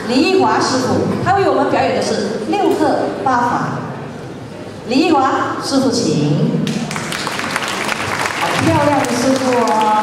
李义华师傅，他为我们表演的是六合八法。李义华师傅，请。好漂亮的师傅哦！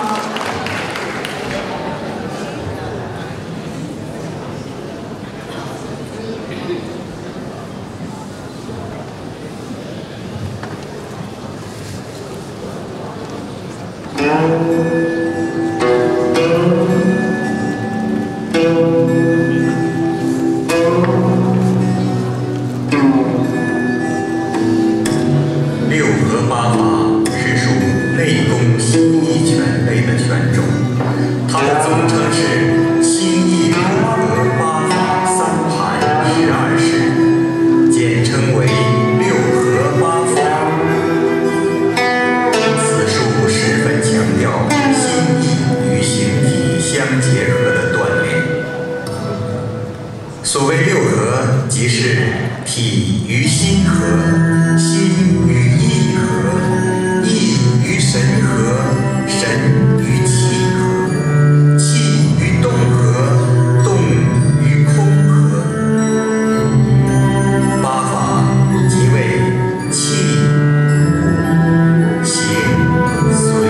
六合八法是属内功心意拳类的拳种，它的总称是心意六合八法三盘12式，简称为六合八法。此术十分强调心意与形体相结合的锻炼。所谓六合，即是体与心合，心与意合，意与神合，神与气合，气与动合，动与空合。八法即为气、舞、形、随、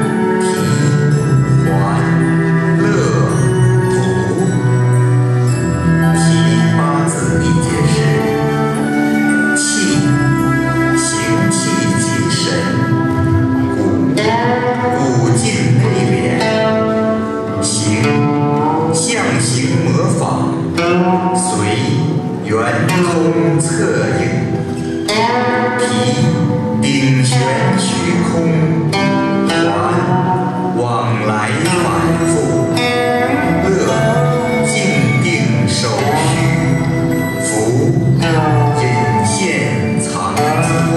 提、还、乐、吐。提八字一解释：气，形气即神；古静内敛；形，象形模仿；随，圆通侧应；提，顶悬虚空；还，往来反复；乐，静定守虚；福，隐现藏机。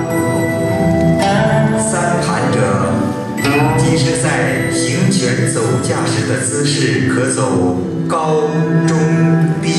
三盘者，即是在行拳走架时的姿势，可走高、中、低。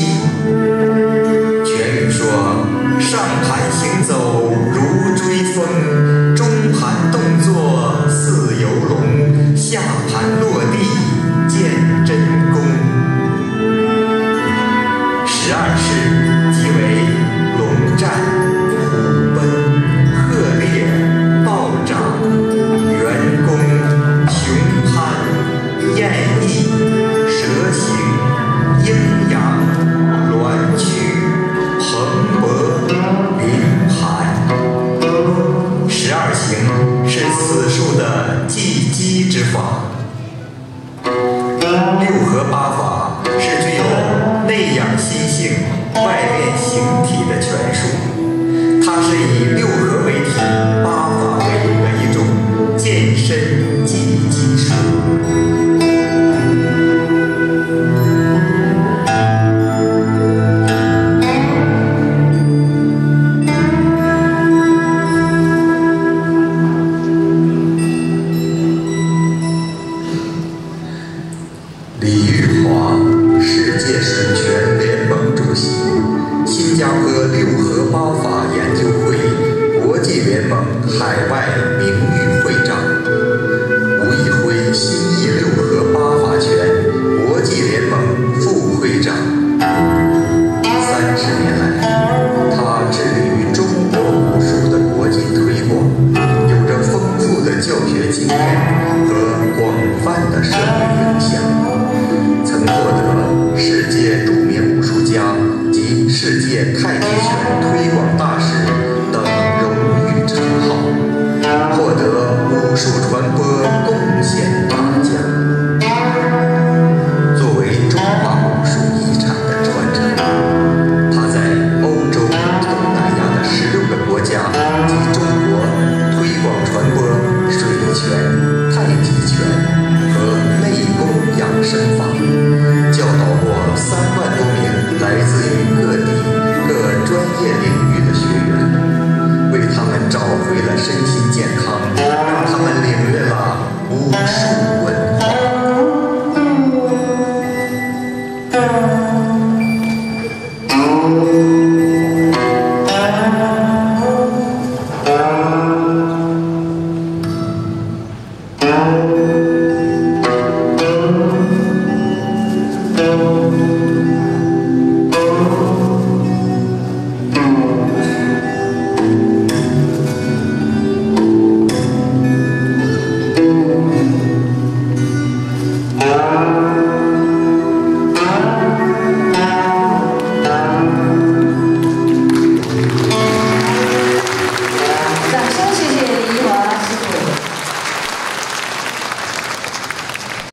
拳语说：上盘行走如追风，中盘动作似游龙，下盘落地见真功。12式即为龙战、虎奔、鹤猎、暴掌、圆弓、雄攀、燕翼、蛇形、阴阳、鸾曲、蓬勃、凌盘。12形是此术的技击之法。六合八法是具有内养心性、外练形体的拳术，它是以六合为体、八法为营的一种健身技击术。李玉华，世界神拳联盟主席，新加坡六合八法研究会国际联盟海外名誉会长，吴义辉心意六合八法拳国际联盟副会长。30年来，他致力于中国武术的国际推广，有着丰富的教学经验和广泛的社会影响。曾获得世界著名武术家及世界太极拳推广大使